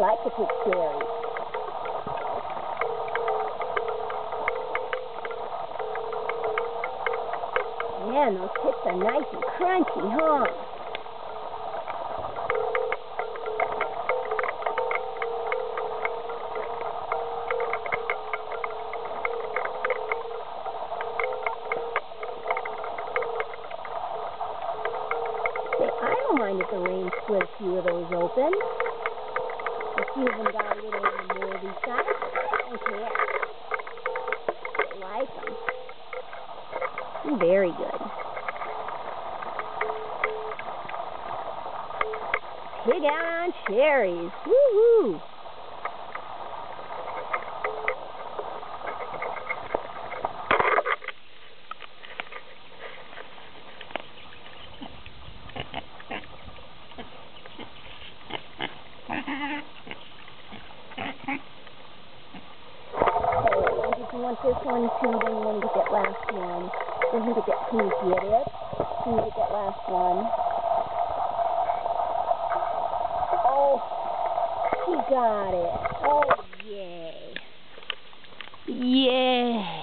like to pick cherries. Man, those chips are nice and crunchy, huh? I don't mind if the rain split a few of those open. A few of them got a little on the moldy side. I don't care. I like them. Very good. Pig out on cherries. Woo-hoo! You want this one too, then you want to get that last one. Then you get that, can you get it? Can you get that last one? Oh, he got it. Oh, yay. Yay.